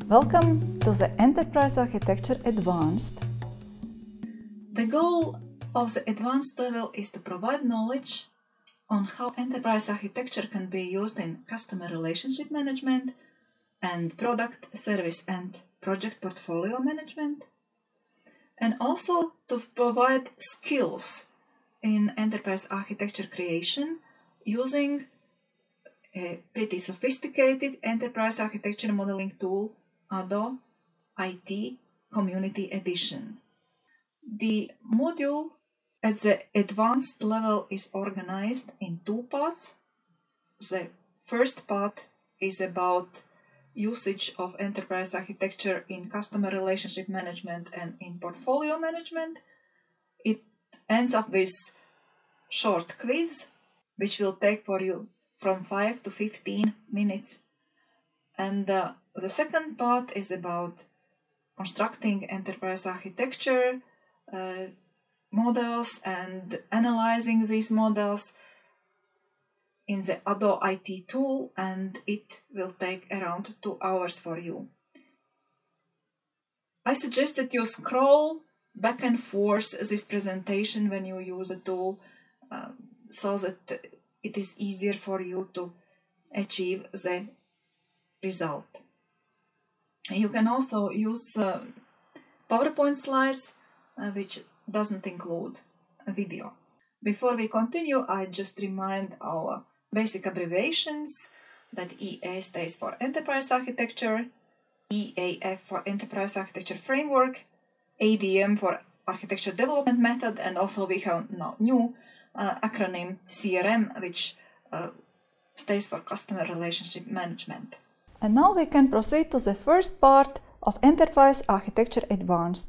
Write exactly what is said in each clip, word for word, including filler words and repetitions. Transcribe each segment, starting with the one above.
Welcome to the Enterprise Architecture Advanced. The goal of the advanced level is to provide knowledge on how enterprise architecture can be used in customer relationship management and product, service and project portfolio management, and also to provide skills in enterprise architecture creation using a pretty sophisticated enterprise architecture modeling tool, A D A U I T Community Edition. The module at the advanced level is organized in two parts. The first part is about usage of enterprise architecture in customer relationship management and in portfolio management. It ends up with short quiz, which will take for you from five to fifteen minutes. And uh, the second part is about constructing enterprise architecture uh, models and analyzing these models in the A D A U I T tool, and it will take around two hours for you. I suggest that you scroll back and forth this presentation when you use the tool uh, so that it is easier for you to achieve the result. You can also use uh, PowerPoint slides, uh, which doesn't include a video. Before we continue, I just remind our basic abbreviations that E A stands for Enterprise Architecture, E A F for Enterprise Architecture Framework, A D M for Architecture Development Method, and also we have now new uh, acronym C R M, which uh, stands for Customer Relationship Management. And now we can proceed to the first part of Enterprise Architecture Advanced.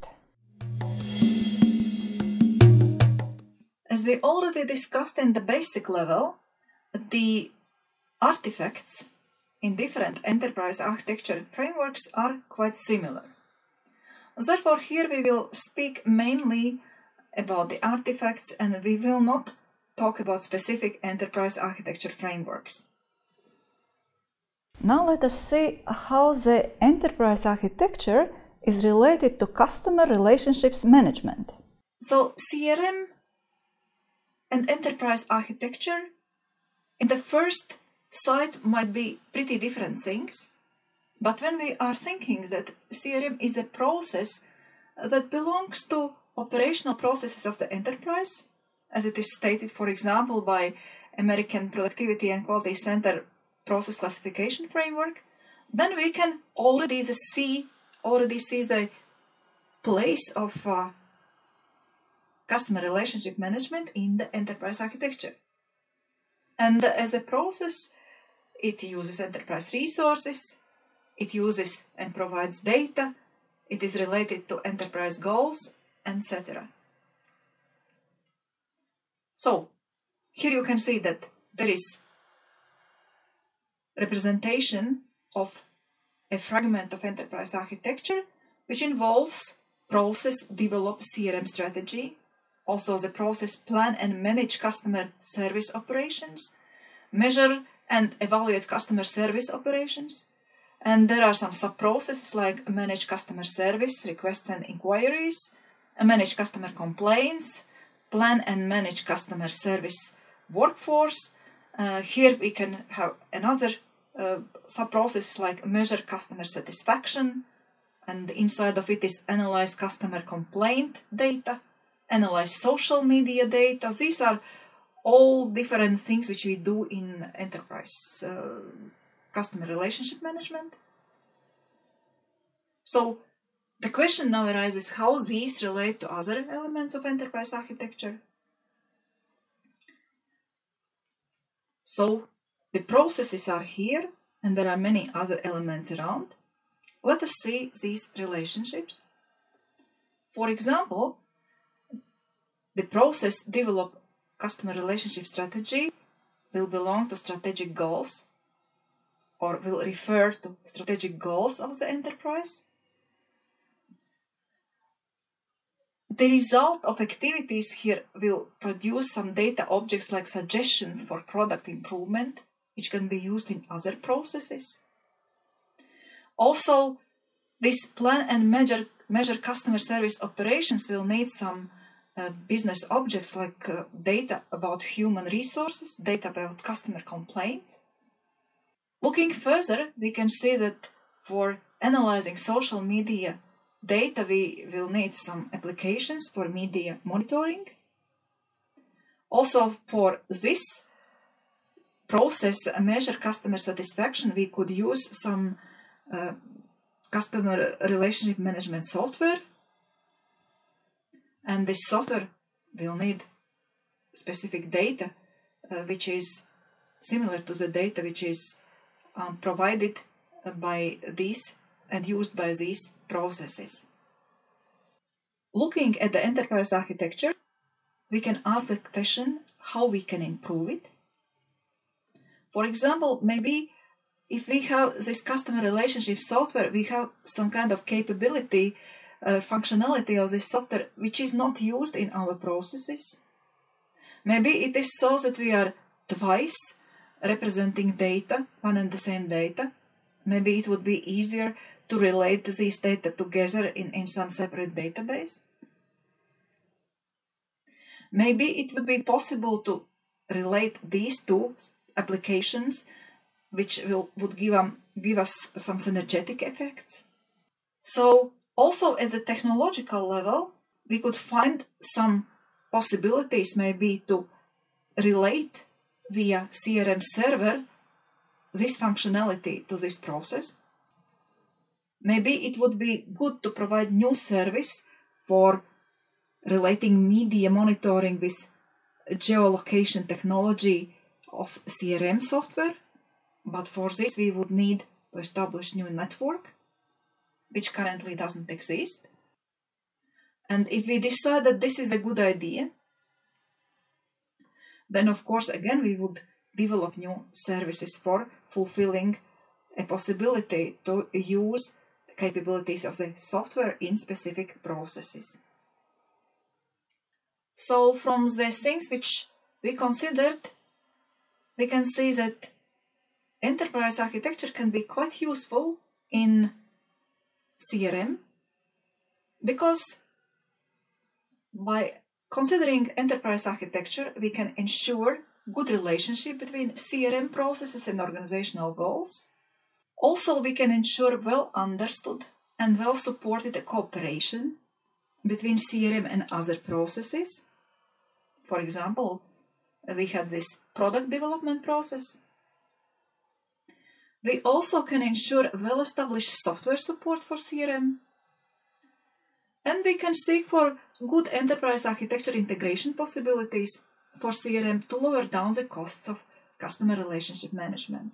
As we already discussed in the basic level, the artifacts in different enterprise architecture frameworks are quite similar. Therefore, here we will speak mainly about the artifacts and we will not talk about specific enterprise architecture frameworks. Now let us see how the enterprise architecture is related to customer relationships management. So C R M and enterprise architecture in the first sight might be pretty different things, but when we are thinking that C R M is a process that belongs to operational processes of the enterprise, as it is stated, for example, by American Productivity and Quality Center Process Classification Framework, then we can already see already see the place of uh, customer relationship management in the enterprise architecture. And as a process, it uses enterprise resources, it uses and provides data, it is related to enterprise goals, et cetera. So, here you can see that there is representation of a fragment of enterprise architecture which involves process, develop C R M strategy, also the process plan and manage customer service operations, measure and evaluate customer service operations, and there are some sub-processes like manage customer service, requests and inquiries, manage customer complaints, plan and manage customer service workforce. Uh, here we can have another uh, sub-process like measure customer satisfaction, and inside of it is analyze customer complaint data, analyze social media data. These are all different things which we do in enterprise uh, customer relationship management. So the question now arises how these relate to other elements of enterprise architecture. So the processes are here and there are many other elements around. Let us see these relationships. For example, the process develop customer relationship strategy will belong to strategic goals or will refer to strategic goals of the enterprise. The result of activities here will produce some data objects like suggestions for product improvement, which can be used in other processes. Also, This plan and measure, measure customer service operations will need some uh, business objects like uh, data about human resources, data about customer complaints. Looking further, we can see that for analyzing social media data, we will need some applications for media monitoring. Also, for this process, uh, measure customer satisfaction, we could use some uh, customer relationship management software. And this software will need specific data, uh, which is similar to the data which is um, provided by these and used by these processes. Looking at the enterprise architecture, we can ask the question how we can improve it. For example, maybe if we have this customer relationship software, we have some kind of capability, uh, functionality of this software which is not used in our processes. Maybe it is so that we are twice representing data, one and the same data. Maybe it would be easier to relate these data together in, in some separate database. Maybe it would be possible to relate these two applications, which will would give, um, give us some synergetic effects. So also at the technological level, we could find some possibilities maybe to relate via C R M server this functionality to this process. Maybe it would be good to provide new service for relating media monitoring with geolocation technology of C R M software, but for this we would need to establish new network, which currently doesn't exist. And if we decide that this is a good idea, then of course again we would develop new services for fulfilling a possibility to use the capabilities of the software in specific processes. So from the things which we considered, we can see that enterprise architecture can be quite useful in C R M, because by considering enterprise architecture, we can ensure good relationship between C R M processes and organizational goals. Also, we can ensure well understood and well supported cooperation between C R M and other processes. For example, we had this product development process. We also can ensure well-established software support for C R M. And we can seek for good enterprise architecture integration possibilities for C R M to lower down the costs of customer relationship management.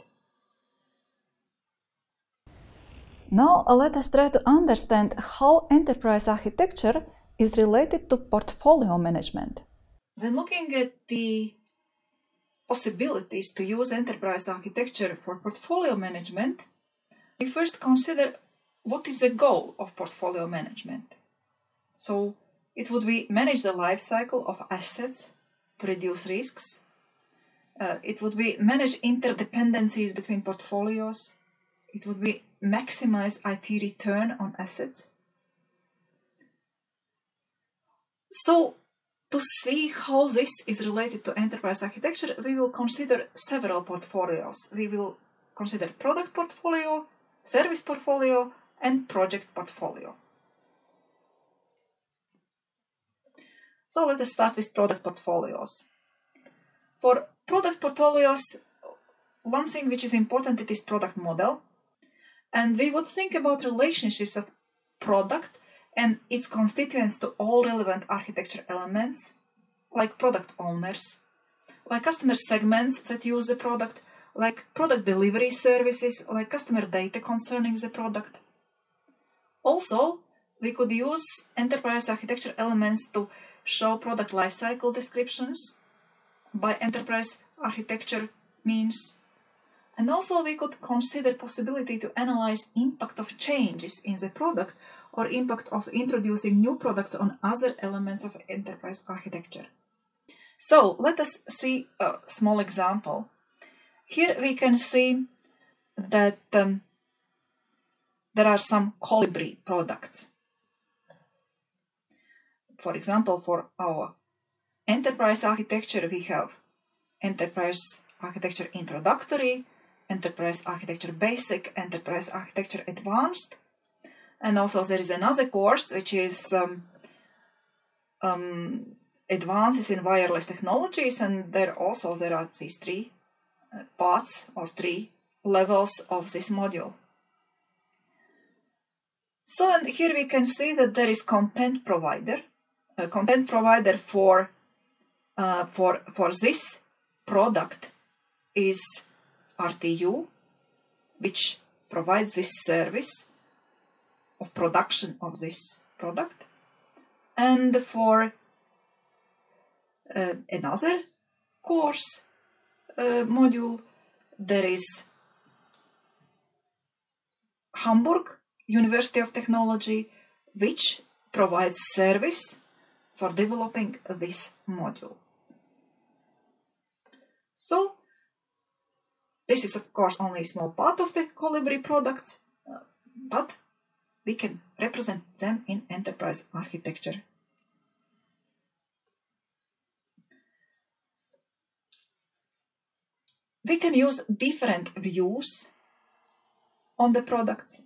Now uh, let us try to understand how enterprise architecture is related to portfolio management. When looking at the possibilities to use enterprise architecture for portfolio management, we first consider what is the goal of portfolio management. So it would be manage the life cycle of assets to reduce risks. Uh, it would be manage interdependencies between portfolios. It would be maximize I T return on assets. So to see how this is related to enterprise architecture, we will consider several portfolios. We will consider product portfolio, service portfolio, and project portfolio. So let us start with product portfolios. For product portfolios, one thing which is important, it is product model. And we would think about relationships of product and its constituents to all relevant architecture elements, like product owners, like customer segments that use the product, like product delivery services, like customer data concerning the product. Also, we could use enterprise architecture elements to show product lifecycle descriptions by enterprise architecture means. And also we could consider possibility to analyze impact of changes in the product or impact of introducing new products on other elements of enterprise architecture. So let us see a small example. Here we can see that um, there are some Colibri products. For example, for our enterprise architecture, we have Enterprise Architecture Introductory, Enterprise Architecture Basic, Enterprise Architecture Advanced, and also there is another course which is um, um, Advances in Wireless Technologies, and there also there are these three uh, parts or three levels of this module. So and here we can see that there is content provider, a content provider for uh, for for this product is R T U, which provides this service of production of this product, and for uh, another course uh, module there is Hamburg University of Technology, which provides service for developing this module. So this is of course only a small part of the Colibri products, uh, but we can represent them in enterprise architecture. We can use different views on the products.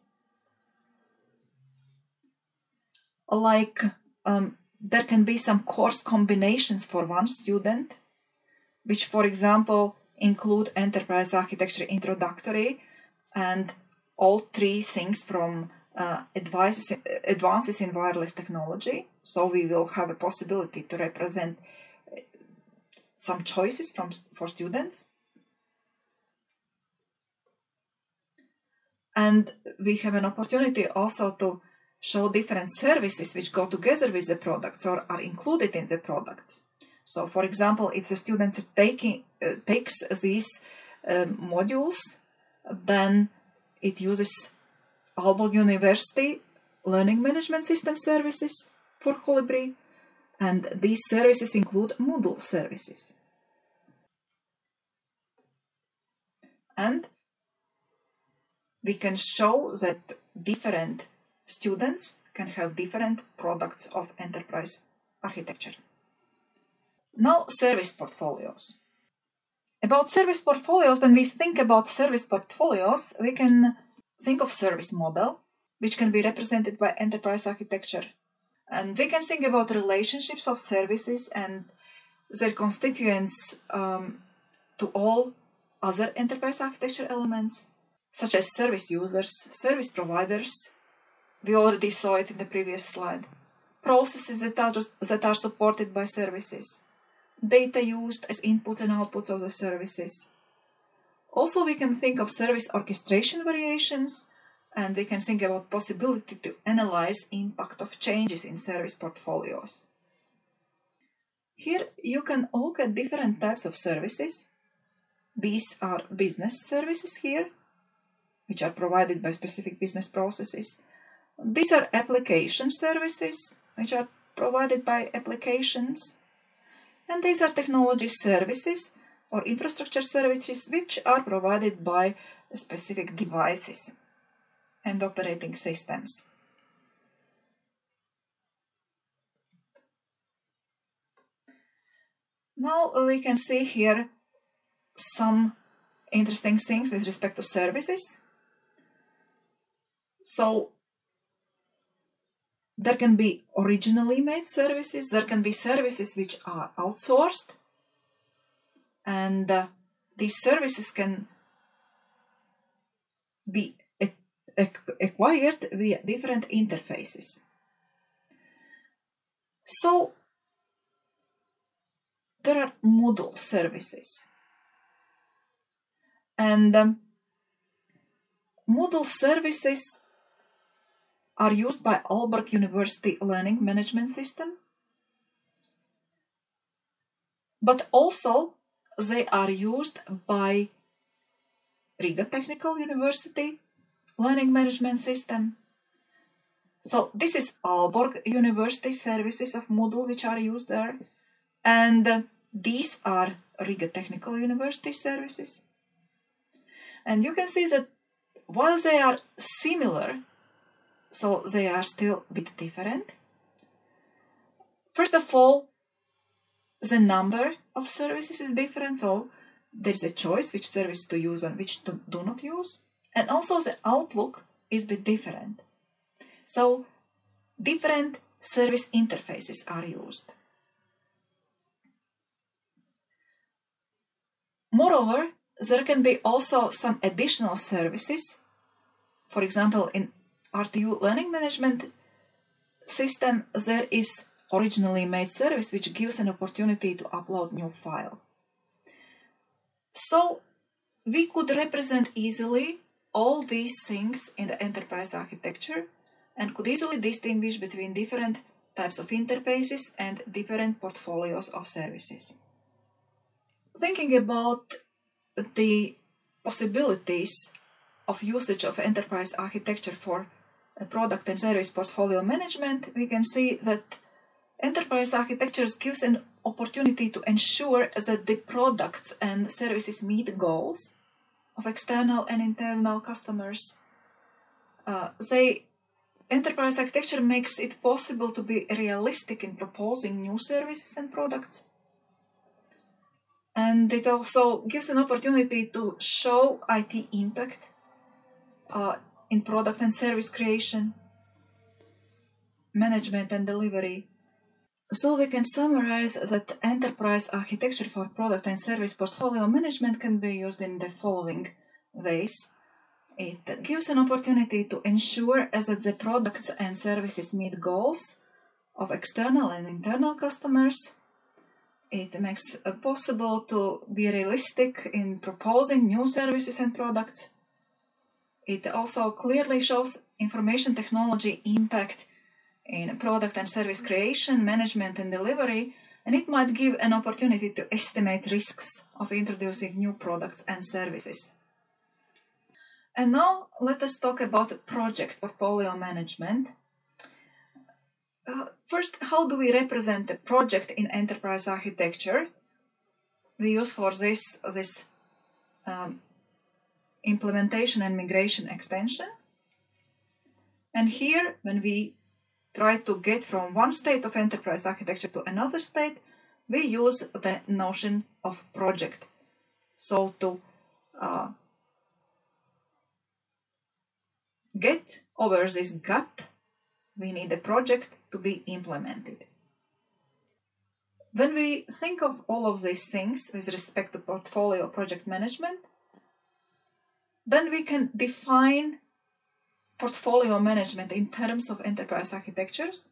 Like um, there can be some course combinations for one student, which for example include Enterprise Architecture Introductory and all three things from uh, advices, Advances in Wireless Technology. So we will have a possibility to represent some choices from, for students. And we have an opportunity also to show different services which go together with the products or are included in the products. So, for example, if the student taking, uh, takes these um, modules, then it uses Aalborg University Learning Management System services for Colibri, and these services include Moodle services. And we can show that different students can have different products of enterprise architecture. Now, service portfolios. About service portfolios, when we think about service portfolios, we can think of service model, which can be represented by enterprise architecture. And we can think about relationships of services and their constituents um, to all other enterprise architecture elements, such as service users, service providers. We already saw it in the previous slide. Processes that are, that are supported by services. Data used as inputs and outputs of the services. Also, we can think of service orchestration variations, and we can think about possibility to analyze impact of changes in service portfolios. Here you can look at different types of services. These are business services here, which are provided by specific business processes. These are application services, which are provided by applications. And these are technology services or infrastructure services, which are provided by specific devices and operating systems. Now we can see here some interesting things with respect to services. So there can be originally made services, there can be services which are outsourced, and uh, these services can be acquired via different interfaces. So there are Moodle services, and um, Moodle services are used by Aalborg University Learning Management System, but also they are used by Riga Technical University Learning Management System. So this is Aalborg University services of Moodle which are used there, and uh, these are Riga Technical University services. And you can see that while they are similar so they are still a bit different. First of all, the number of services is different, so there's a choice which service to use and which to do not use. And also the outlook is a bit different. So different service interfaces are used. Moreover, there can be also some additional services. For example, in R T U learning management system, there is originally made service which gives an opportunity to upload new file. So we could represent easily all these things in the enterprise architecture and could easily distinguish between different types of interfaces and different portfolios of services. Thinking about the possibilities of usage of enterprise architecture for a product and service portfolio management, we can see that enterprise architecture gives an opportunity to ensure that the products and services meet the goals of external and internal customers. Uh, they, enterprise architecture makes it possible to be realistic in proposing new services and products. And it also gives an opportunity to show I T impact uh, in product and service creation, management and delivery. So we can summarize that enterprise architecture for product and service portfolio management can be used in the following ways. It gives an opportunity to ensure that the products and services meet goals of external and internal customers. It makes it possible to be realistic in proposing new services and products. It also clearly shows information technology impact in product and service creation, management and delivery, and it might give an opportunity to estimate risks of introducing new products and services. And now let us talk about project portfolio management. Uh, first, how do we represent the project in enterprise architecture? We use for this this um, implementation and migration extension. And here, when we try to get from one state of enterprise architecture to another state, we use the notion of project. So to uh, get over this gap, we need a project to be implemented. When we think of all of these things with respect to portfolio project management, then we can define portfolio management in terms of enterprise architectures.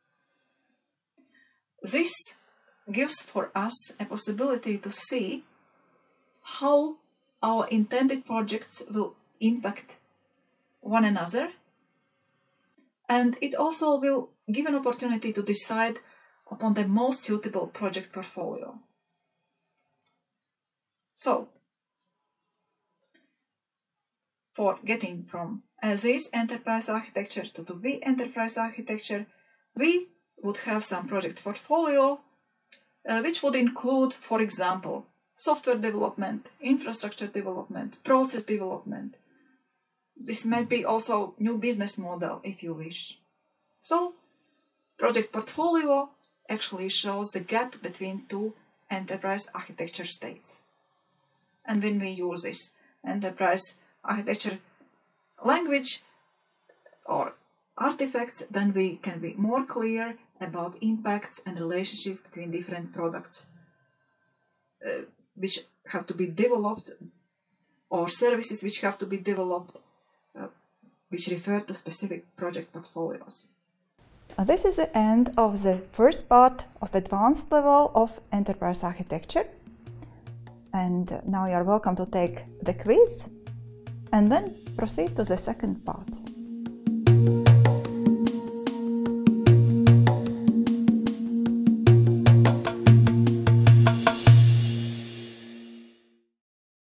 This gives for us a possibility to see how our intended projects will impact one another, and it also will give an opportunity to decide upon the most suitable project portfolio. So, for getting from as is enterprise architecture to to be enterprise architecture, we would have some project portfolio uh, which would include, for example, software development, infrastructure development, process development. This might be also new business model if you wish. So, project portfolio actually shows the gap between two enterprise architecture states. And when we use this enterprise architecture language or artifacts, then we can be more clear about impacts and relationships between different products uh, which have to be developed, or services which have to be developed, uh, which refer to specific project portfolios. This is the end of the first part of advanced level of enterprise architecture. And now you are welcome to take the quiz and then proceed to the second part.